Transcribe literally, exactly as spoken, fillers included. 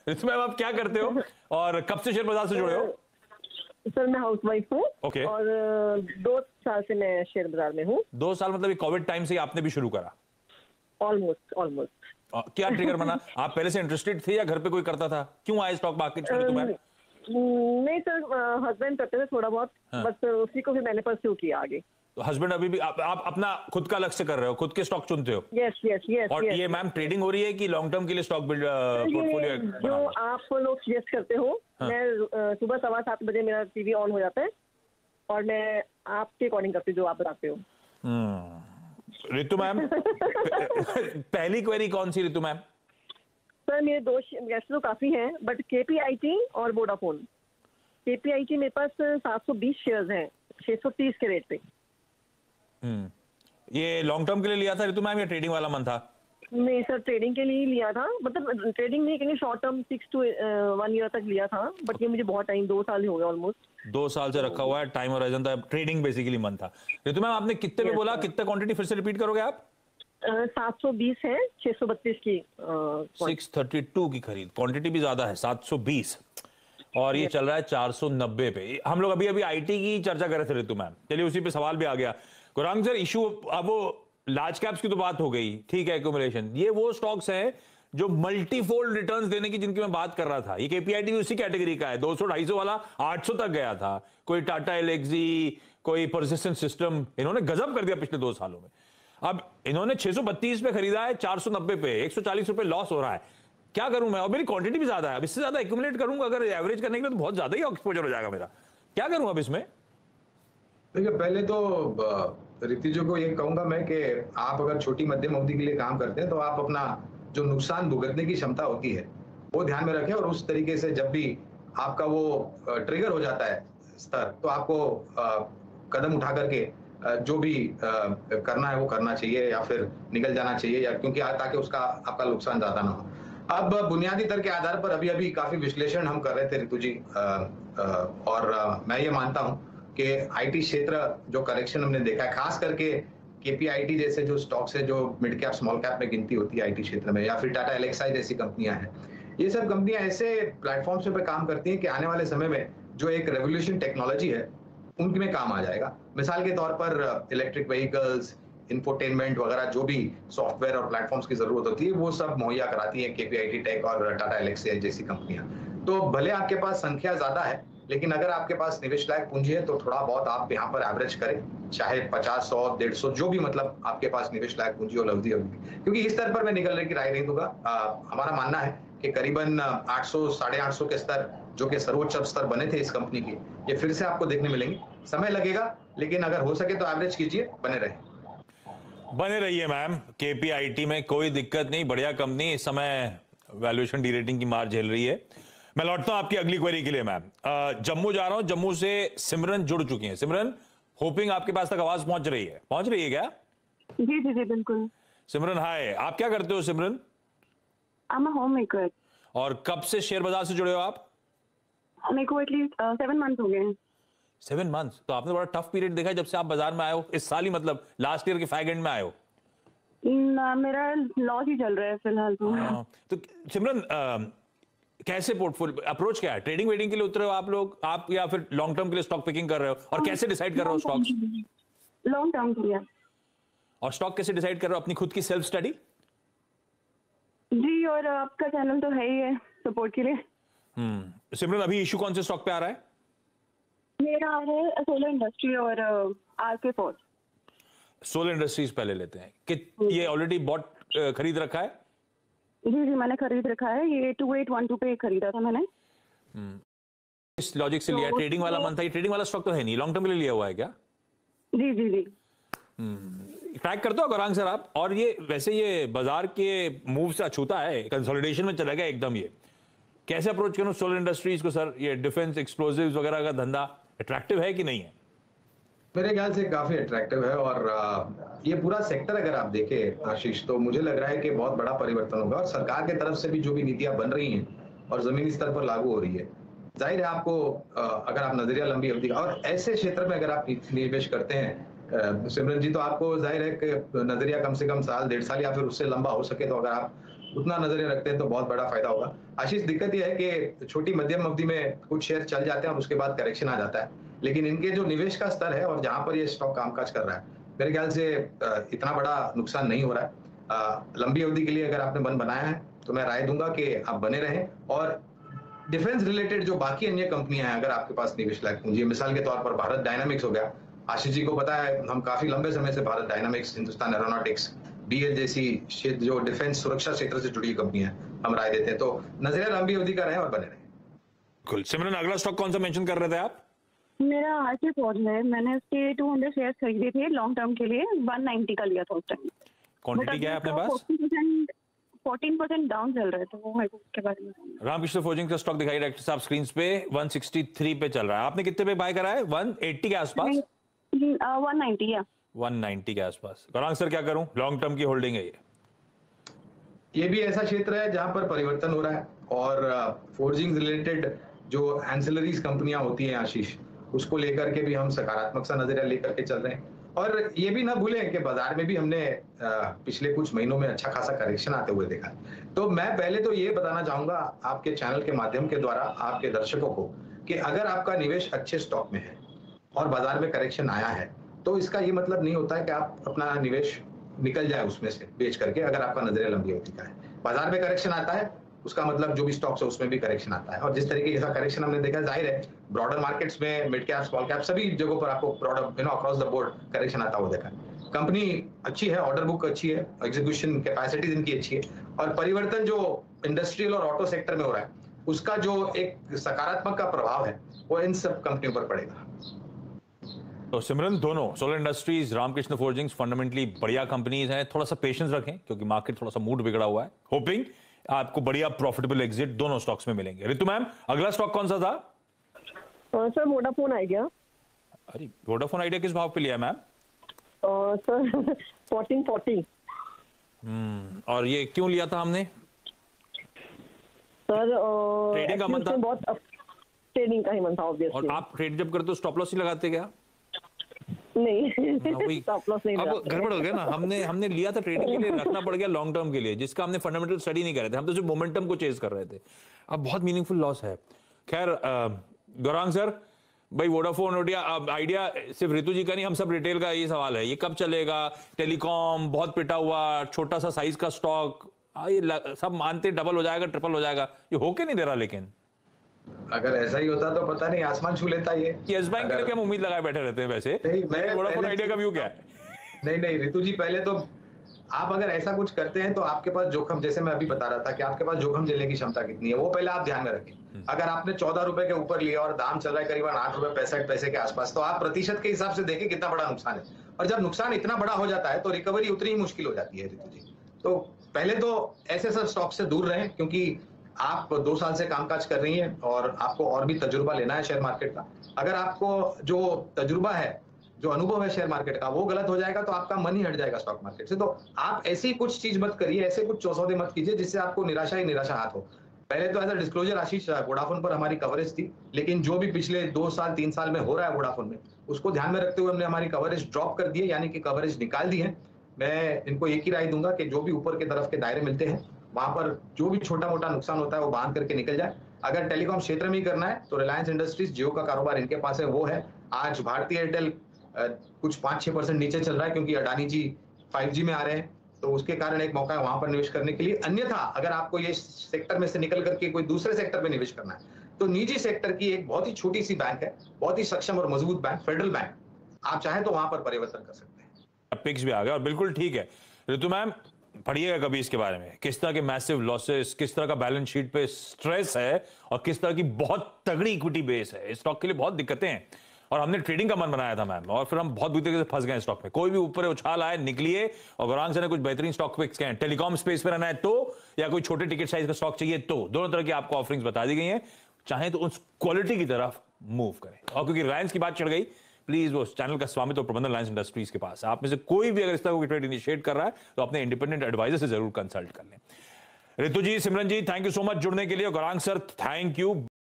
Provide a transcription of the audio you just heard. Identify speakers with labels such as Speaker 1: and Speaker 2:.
Speaker 1: Ritu ma'am आप क्या करते हो और कब से शेयर बाजार से जुड़े हो?
Speaker 2: सर मैं हाउस वाइफ हूँ
Speaker 1: okay.
Speaker 2: और दो साल से मैं शेयर बाजार में हूँ।
Speaker 1: दो साल मतलब कोविड टाइम से आपने भी शुरू करा?
Speaker 2: Almost almost.
Speaker 1: क्या ट्रिगर बना? आप पहले से इंटरेस्टेड थे या घर पे कोई करता था? क्यों आए स्टॉक मार्केट में? तुम्हें
Speaker 2: नहीं सर, हस्बैंड करते थे थोड़ा बहुत, हाँ। बस उसी को भी मैंने परस्यू किया आगे।
Speaker 1: तो हस्बैंड अभी भी आप, आप अपना खुद का लक्ष्य कर रहे हो, खुद के स्टॉक चुनते हो?
Speaker 2: Yes yes yes.
Speaker 1: और ये मैम ट्रेडिंग हो रही है कि लॉन्ग टर्म के लिए स्टॉक बिल्ड पोर्टफोलियो?
Speaker 2: जो आप लोग सजेस्ट करते हो, हाँ। मैं सुबह सवा सात बजे मेरा टीवी ऑन हो जाता है और मैं आपके अकॉर्डिंग करती हूँ जो आप बताते हो।
Speaker 1: रितु मैम पहली क्वेरी कौन सी रितु मैम?
Speaker 2: सर मेरे दो वैसे तो काफी हैं, बट केपीआईटी और वोडाफोन। केपीआईटी मेरे पास सात सौ बीस शेयर्स हैं छह सौ तीस के रेट पे।
Speaker 1: हम्म ये लॉन्ग टर्म के लिए लिया था रितु मैम या ट्रेडिंग वाला मन था?
Speaker 2: नहीं सर, ट्रेडिंग के लिए लिया था, मतलब ट्रेडिंग नहीं कहीं short term six to one year तक लिया था, बट ये मुझे बहुत टाइम, दो साल ही हो गए ऑलमोस्ट।
Speaker 1: दो साल से रखा हुआ है, टाइम होराइजन था, ट्रेडिंग बेसिकली मन था। रितु मैम आपने कितने में बोला, कितना क्वांटिटी फिर से रिपीट करोगे आप?
Speaker 2: सात सौ बीस है छह सौ बत्तीस की,
Speaker 1: सिक्स थर्टी टू की खरीद, क्वांटिटी भी ज्यादा है सात सौ बीस और ये चल रहा है चार सौ नब्बे पे। हम लोग अभी अभी आईटी की चर्चा कर रहे थे रितु मैम, चलिए उसी पे सवाल भी आ गया। गौरांग सर इशू, अब वो लार्ज कैप्स की तो बात हो गई, ठीक है, एक्यूमुलेशन, ये वो स्टॉक्स हैं जो मल्टीफोल्ड रिटर्न्स देने की जिनकी मैं बात कर रहा था। ये केपीआईटी भी उसी कैटेगरी का है, दो सौ ढाई सौ वाला आठ सौ तक गया था। कोई टाटा एलेक्सी, कोई परसिस्टेंट सिस्टम, इन्होंने गजब कर दिया पिछले दो सालों में। अब इन्होंने छह सौ बत्तीस पे खरीदा है, चार सौ नब्बे पे, एक सौ चालीस रुपए लॉस हो रहा है। क्या करूं मैं? और मेरी क्वांटिटी भी ज्यादा है, अब इससे ज्यादा एक्यूमुलेट करूंगा अगर एवरेज करने के लिए तो बहुत ज्यादा ही एक्सपोजर हो जाएगा मेरा। क्या करूं अब इसमें?
Speaker 3: देखिए पहले तो रितु जी को ये कहूंगा मैं कि आप अगर छोटी मध्यम अवधि के लिए काम करते हैं तो आप अपना जो नुकसान भुगतने की क्षमता होती है वो ध्यान में रखें, और उस तरीके से जब भी आपका वो ट्रिगर हो जाता है स्तर, तो आपको कदम उठा करके जो भी करना है वो करना चाहिए या फिर निकल जाना चाहिए, या क्योंकि ताकि उसका आपका नुकसान ज्यादा ना हो। अब बुनियादी दर के आधार पर अभी अभी काफी विश्लेषण हम कर रहे थे रितु जी, और मैं ये मानता हूं कि आईटी क्षेत्र जो करेक्शन हमने देखा है, खास करके केपीआईटी जैसे जो स्टॉक्स है जो मिड कैप स्मॉल कैप में गिनती होती है आईटी क्षेत्र में, या फिर टाटा एलेक्साई जैसी कंपनियां हैं, ये सब कंपनियां ऐसे प्लेटफॉर्म्स पे काम करती हैं कि आने वाले समय में जो एक रेवोल्यूशन टेक्नोलॉजी है उनकी में काम आ जाएगा। मिसाल के तौर पर इलेक्ट्रिक व्हीकल्स, इंफोटेनमेंट वगैरह जो भी सॉफ्टवेयर और प्लेटफॉर्म्स की जरूरत होती है वो सब मुहैया कराती है केपीआईटी टेक और टाटा एलेक्साई जैसी कंपनियां। तो भले आपके पास संख्या ज्यादा है, लेकिन अगर आपके पास निवेश लायक पूंजी है तो थोड़ा बहुत आप यहाँ पर एवरेज करें, चाहे पचास, सौ, डेढ़ सौ, जो भी मतलब आपके पास निवेश लायक पूंजी हो अवधि अवधि, क्योंकि इस स्तर पर मैं निकलने की राय नहीं दूंगा। हमारा मानना है कि करीबन आठ सौ, साढ़े आठ सौ के स्तर जो कि सर्वोच्च स्तर बने थे इस कंपनी के, ये फिर से आपको देखने मिलेंगे। समय लगेगा, लेकिन अगर हो सके तो एवरेज कीजिए, बने रहे
Speaker 1: बने रहिए मैम। केपीआईटी में कोई दिक्कत नहीं, बढ़िया कंपनी, इस समय वैल्यूएशन डी-रेटिंग की मार झेल रही है। मैं लौटता हूं आपकी अगली क्वेरी के लिए मैम। जम्मू जा रहा हूं, जम्मू से सिमरन जुड़ चुकी हैं। सिमरन, होपिंग आपके पास तक आवाज पहुंच रही है, पहुंच रही है क्या?
Speaker 4: जी जी जी बिल्कुल।
Speaker 1: सिमरन हाय, आप क्या करते हो Simran?
Speaker 4: I am a homemaker.
Speaker 1: और कब से शेयर बाजार से जुड़े हो आप?
Speaker 4: मेरे को एटलीस्ट सेवन मंथ हो गए।
Speaker 1: Seven months? तो आपने बड़ा टफ पीरियड देखा है जब से आप बाजार में आए हो, इस साल ही, मतलब लास्ट ईयर के फैग एंड में आए हो।
Speaker 4: न, मेरा लॉस ही चल रहा है फिलहाल तो।
Speaker 1: आ, तो सिमरन आ, कैसे पोर्टफोलियो अप्रोच क्या है? ट्रेडिंग वेडिंग के लिए उतरे हो आप लोग, आप, या फिर लॉन्ग टर्म के लिए स्टॉक पिकिंग कर रहे हो? और कैसे डिसाइड कर रहे हो स्टॉक्स?
Speaker 4: लॉन्ग टर्म के लिए।
Speaker 1: और स्टॉक कैसे डिसाइड कर रहे हो? अपनी खुद की सेल्फ स्टडी?
Speaker 4: जी, और आपका चैनल तो है ही है सपोर्ट के लिए।
Speaker 1: हम्म सिमरन, अभी इशू कौन से स्टॉक पे आ रहा है?
Speaker 4: मेरा है सोलर इंडस्ट्री और आरके फोर्स।
Speaker 1: सोलर इंडस्ट्रीज पहले लेते हैं कि ये ऑलरेडी बॉट खरीद रखा है?
Speaker 4: जी जी मैंने खरीद रखा है, ये टू एट वन टू पे खरीदा था मैंने।
Speaker 1: इस लॉजिक से लिया, ट्रेडिंग वाला मन था, ये ट्रेडिंग वाला स्टॉक तो है नहीं, लॉन्ग टर्म के लिए लिया हुआ है क्या?
Speaker 4: जी जी जी।
Speaker 1: ट्रैक करते हो गौरांग सर आप? और ये वैसे ये बाजार के मूव से अछूता है, कंसोलिडेशन में चला गया एकदम, ये कैसे अप्रोच करूं सोलर इंडस्ट्रीज को सर? ये डिफेंस एक्सप्लोसिव्स वगैरह का धंधा अट्रैक्टिव है कि नहीं है?
Speaker 3: मेरे ख्याल से काफी अट्रैक्टिव है, और ये पूरा सेक्टर अगर आप देखें आशीष, तो मुझे लग रहा है कि बहुत बड़ा परिवर्तन होगा, और सरकार की तरफ से भी जो भी नीतियां बन रही हैं और जमीनी स्तर पर लागू हो रही है, जाहिर है आपको अगर आप नजरिया लंबी अवधि और ऐसे क्षेत्र में अगर आप निवेश करते हैं सिमरन जी, तो आपको जाहिर है कि नजरिया कम से कम साल, डेढ़ साल या फिर उससे लंबा हो सके तो अगर आप उतना नजरें रखते हैं तो बहुत बड़ा फायदा होगा। आशीष, दिक्कत यह है कि छोटी मध्यम अवधि में कुछ शेयर चल जाते हैं और उसके बाद करेक्शन आ जाता है, लेकिन इनके जो निवेश का स्तर है और जहां पर ये स्टॉक कामकाज कर रहा है, मेरे ख्याल से इतना बड़ा नुकसान नहीं हो रहा है। लंबी अवधि के लिए अगर आपने मन बनाया है तो मैं राय दूंगा कि आप बने रहें, और डिफेंस रिलेटेड जो बाकी अन्य कंपनियां हैं अगर आपके पास निवेश लायक पूंजी, मिसाल के तौर पर भारत डायनामिक्स हो गया, आशीष जी को पता है हम काफी लंबे समय से Bharat dynamics, Hindustan aeronautics, B L जैसी क्षेत्र जो डिफेंस सुरक्षा क्षेत्र से जुड़ी कंपनियां हम राय देते हैं, तो नजरिया लंबी अवधि का रहे और बने रहे।
Speaker 1: कुल सिमरन, अगला स्टॉक कौन सा मेंशन कर रहे थे आप?
Speaker 4: मेरा आरके फोर्ज है, मैंने उसके टू हंड्रेड शेयर खरीदे थे लॉन्ग टर्म के लिए, वन नाइन्टी का लिया था उस टाइम।
Speaker 1: क्वांटिटी क्या है अपने पास?
Speaker 4: फोर्टीन परसेंट डाउन चल रहा है, तो वो मेरे को उसके बारे में।
Speaker 1: रामकृष्ण फोर्जिंग का स्टॉक दिखाई डायरेक्टर साहब स्क्रीन पे वन सिक्सटी थ्री पे चल रहा है। आपने कितने पे बाय करा है? वन एटी के आसपास,
Speaker 4: वन नाइन्टी या
Speaker 1: वन नाइन्टी के आसपास। गौरांग सर क्या करूं? लॉन्ग टर्म की होल्डिंग है ये।
Speaker 3: ये भी ऐसा क्षेत्र है जहां पर परिवर्तन हो रहा है और फोर्जिंग रिलेटेड जो एंसिलरीज कंपनियां होती हैं आशीष, उसको लेकर के भी हम सकारात्मक सा नजरिया लेकर के चल रहे हैं। और ये भी ना भूलें कि बाजार में भी हमने पिछले कुछ महीनों में अच्छा खासा करेक्शन आते हुए देखा है। तो मैं पहले तो ये बताना चाहूंगा आपके चैनल के माध्यम के द्वारा आपके दर्शकों को कि अगर आपका निवेश अच्छे स्टॉक में है और बाजार में करेक्शन आया है, तो इसका ये मतलब नहीं होता है कि आप अपना निवेश निकल जाए उसमें से बेच करके, अगर आपका नजरिया लंबी अवधि का है। बाजार में करेक्शन आता है, उसका मतलब जो भी स्टॉक्स है उसमें भी करेक्शन आता है, और जिस तरीके का करेक्शन हमने देखा, जाहिर है ब्रॉडर मार्केट्स में मिड कैप, स्मॉल कैप सभी जगहों पर आपको broader you know across the board correction आता हुआ देखा है। कंपनी अच्छी है, ऑर्डर बुक अच्छी है, एग्जीक्यूशन कैपेसिटीज इनकी अच्छी है, और परिवर्तन जो इंडस्ट्रियल और ऑटो सेक्टर में हो रहा है उसका जो एक सकारात्मक का प्रभाव है वो इन सब कंपनियों पर पड़ेगा।
Speaker 1: तो सिमरन, दोनों solar industries, Ramkrishna forgings fundamentally बढ़िया कंपनीज हैं। थोड़ा सा पेशेंस रखें क्योंकि मार्केट थोड़ा सा मूड बिगड़ा हुआ है। होपिंग आपको बढ़िया प्रॉफिटेबल एग्जिट दोनों स्टॉक्स में मिलेंगे। रितु मैम, अगला स्टॉक कौन सा था?
Speaker 2: Sir Vodafone Idea.
Speaker 1: अरे वोडाफोन आइडिया किस भाव पे लिया मैम?
Speaker 2: Sir fourteen forty.
Speaker 1: हम्म और ये क्यों लिया था हमने?
Speaker 2: सर
Speaker 1: ट्रेडिंग का मन था?
Speaker 2: बहुत ट्रेडिंग का ही मन था ऑब्वियसली।
Speaker 1: और आप ट्रेड जब करते हो स्टॉप लॉस ही लगाते क्या?
Speaker 2: नहीं, स्टॉप लॉस नहीं।
Speaker 1: अब गड़बड़ हो गया ना, हमने हमने लिया था ट्रेडिंग के लिए, रखना पड़ गया लॉन्ग टर्म के लिए, जिसका हमने फंडामेंटल स्टडी नहीं कर रहे थे, हम तो सिर्फ मोमेंटम को चेज कर रहे थे। अब बहुत मीनिंगफुल लॉस है। खैर गौरांग सर, भाई वोडाफोन आइडिया आइडिया सिर्फ ऋतु जी का नहीं, हम सब रिटेल का ये सवाल है, ये कब चलेगा? टेलीकॉम बहुत पिटा हुआ, छोटा सा साइज का स्टॉक, ये सब मानते डबल हो जाएगा, ट्रिपल हो जाएगा, ये होके नहीं दे रहा। लेकिन
Speaker 3: अगर ऐसा ही होता तो पता नहीं आसमान छू लेता ये।
Speaker 1: यस बैंक के लिए क्या उम्मीद लगाए बैठे रहते हैं वैसे?
Speaker 3: नहीं, मैं
Speaker 1: वोडाफोन आइडिया का व्यू क्या है?
Speaker 3: नहीं नहीं ऋतु जी, पहले तो आप अगर ऐसा कुछ करते हैं तो आपके पास जोखिम, जैसे मैं अभी बता रहा था कि आपके पास जोखिम झेलने की क्षमता कितनी है वो पहले आप ध्यान में रखें। अगर आपने चौदह रुपए के ऊपर लिया और दाम चल रहा है करीबन आठ रुपए पैंसठ पैसे के आसपास, तो आप प्रतिशत के हिसाब से देखें कितना बड़ा नुकसान है। और जब नुकसान इतना बड़ा हो जाता है तो रिकवरी उतनी ही मुश्किल हो जाती है ऋतु जी। तो पहले तो ऐसे सब स्टॉक से दूर रहें, क्योंकि आप दो साल से कामकाज कर रही हैं और आपको और भी तजुर्बा लेना है शेयर मार्केट का। अगर आपको जो तजुर्बा है, जो अनुभव है शेयर मार्केट का, वो गलत हो जाएगा तो आपका मन ही हट जाएगा स्टॉक मार्केट से। तो आप ऐसी कुछ चीज मत करिए, ऐसे कुछ चौसौदे मत कीजिए जिससे आपको निराशा ही निराशा हाथ हो। पहले तो as a disclosure Ashish, Vodafone पर हमारी कवरेज थी, लेकिन जो भी पिछले दो साल तीन साल में हो रहा है वोडाफोन में, उसको ध्यान में रखते हुए हमने हमारी कवरेज ड्रॉप कर दी है, यानी कि कवरेज निकाल दी है। मैं इनको एक ही राय दूंगा कि जो भी ऊपर के तरफ के दायरे मिलते हैं वहां पर जो भी छोटा मोटा नुकसान होता है वो बांध करके निकल जाए। अगर टेलीकॉम क्षेत्र में ही करना है तो रिलायंस इंडस्ट्रीज, जियो का कारोबार इनके पास है, वो है। आज भारतीय एयरटेल कुछ पांच छह परसेंट नीचे चल रहा है क्योंकि अडानी जी फाइव जी में आ रहे हैं, तो उसके कारण एक मौका है वहां पर निवेश करने के लिए। अन्यथा अगर आपको ये सेक्टर में से निकल करके कोई दूसरे सेक्टर में निवेश करना है तो निजी सेक्टर की एक बहुत ही छोटी सी बैंक है, बहुत ही सक्षम और मजबूत बैंक, फेडरल बैंक, आप चाहें तो वहां पर परिवर्तन कर सकते हैं।
Speaker 1: पिक्स भी आ गया और बिल्कुल ठीक है। ऋतु मैम, पढ़िएगा कभी इसके बारे में, किस तरह के मैसिव लॉसेस, किस तरह का बैलेंस शीट पे स्ट्रेस है और किस तरह की बहुत तगड़ी इक्विटी बेस है। इस स्टॉक के लिए बहुत दिक्कतें हैं और हमने ट्रेडिंग का मन बनाया था मैम, और फिर हम बहुत बुरी तरीके से फंस गए स्टॉक में। कोई भी ऊपर उछाल आए निकलिए, और गौरांग सर ने कुछ बेहतरीन स्टॉक पिक्स हैं। टेलीकॉम स्पेस पे रहना है तो, या कोई छोटे टिकट साइज का स्टॉक चाहिए तो, दोनों तरह की आपको ऑफरिंग्स बता दी गई हैं। चाहे तो उस क्वालिटी की तरफ मूव करें। और क्योंकि रिलायंस की बात चढ़ गई, प्लीज वो चैनल का स्वामित्व प्रबंधन रिलायंस इंडस्ट्रीज के पास है। आप में से कोई भी अगर इस तरह की ट्रेड इनिशिएट कर रहा है तो अपने इंडिपेंडेंट एडवाइजर से जरूर कंसल्ट कर लें। Ritu ji, Simran ji, thank you so much जुड़ने के लिए। Gaurang sir, thank you.